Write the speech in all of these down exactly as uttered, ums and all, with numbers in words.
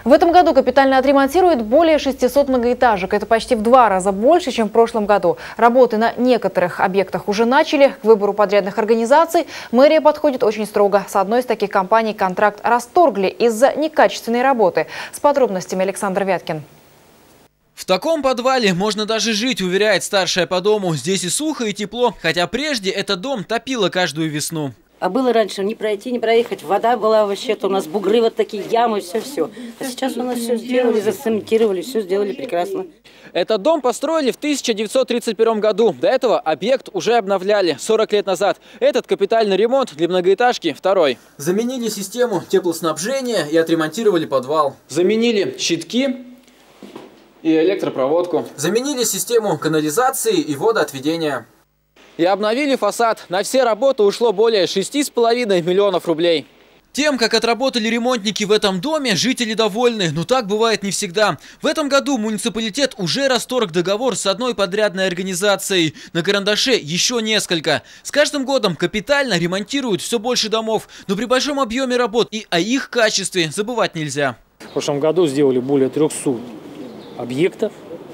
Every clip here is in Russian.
В этом году капитально отремонтируют более шестисот многоэтажек. Это почти в два раза больше, чем в прошлом году. Работы на некоторых объектах уже начали. К выбору подрядных организаций мэрия подходит очень строго. С одной из таких компаний контракт расторгли из-за некачественной работы. С подробностями Александр Вяткин. В таком подвале можно даже жить, уверяет старшая по дому. Здесь и сухо, и тепло. Хотя прежде этот дом топило каждую весну. А было раньше не пройти, не проехать. Вода была вообще-то, у нас бугры вот такие, ямы, все-все. А сейчас у нас все сделали, зацементировали, все сделали прекрасно. Этот дом построили в тысяча девятьсот тридцать первом году. До этого объект уже обновляли сорок лет назад. Этот капитальный ремонт для многоэтажки второй. Заменили систему теплоснабжения и отремонтировали подвал. Заменили щитки и электропроводку. Заменили систему канализации и водоотведения. И обновили фасад. На все работы ушло более шести с половиной миллионов рублей. Тем, как отработали ремонтники в этом доме, жители довольны. Но так бывает не всегда. В этом году муниципалитет уже расторг договор с одной подрядной организацией. На карандаше еще несколько. С каждым годом капитально ремонтируют все больше домов. Но при большом объеме работ и о их качестве забывать нельзя. В прошлом году сделали более трёхсот объектов.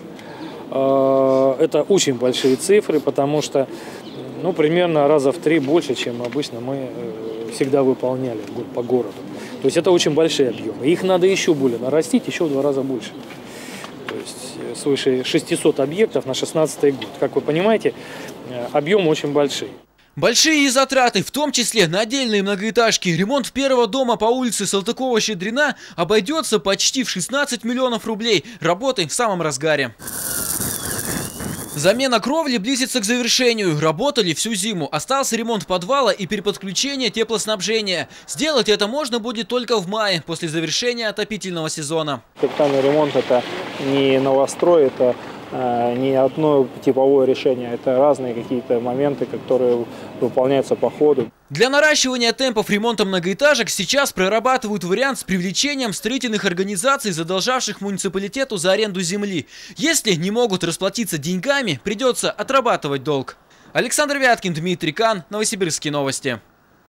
Это очень большие цифры, потому что ну, примерно раза в три больше, чем обычно мы всегда выполняли по городу. То есть это очень большие объемы. Их надо еще более нарастить, еще в два раза больше. То есть свыше шестисот объектов на шестнадцатый год. Как вы понимаете, объемы очень большие. Большие и затраты, в том числе на отдельные многоэтажки. Ремонт первого дома по улице Салтыкова-Щедрина обойдется почти в шестнадцать миллионов рублей. Работы в самом разгаре. Замена кровли близится к завершению. Работали всю зиму. Остался ремонт подвала и переподключение теплоснабжения. Сделать это можно будет только в мае, после завершения отопительного сезона. Капитальный ремонт – это не новострой, это э, не одно типовое решение. Это разные какие-то моменты, которые выполняются по ходу. Для наращивания темпов ремонта многоэтажек сейчас прорабатывают вариант с привлечением строительных организаций, задолжавших муниципалитету за аренду земли. Если не могут расплатиться деньгами, придется отрабатывать долг. Александр Вяткин, Дмитрий Кан, Новосибирские новости.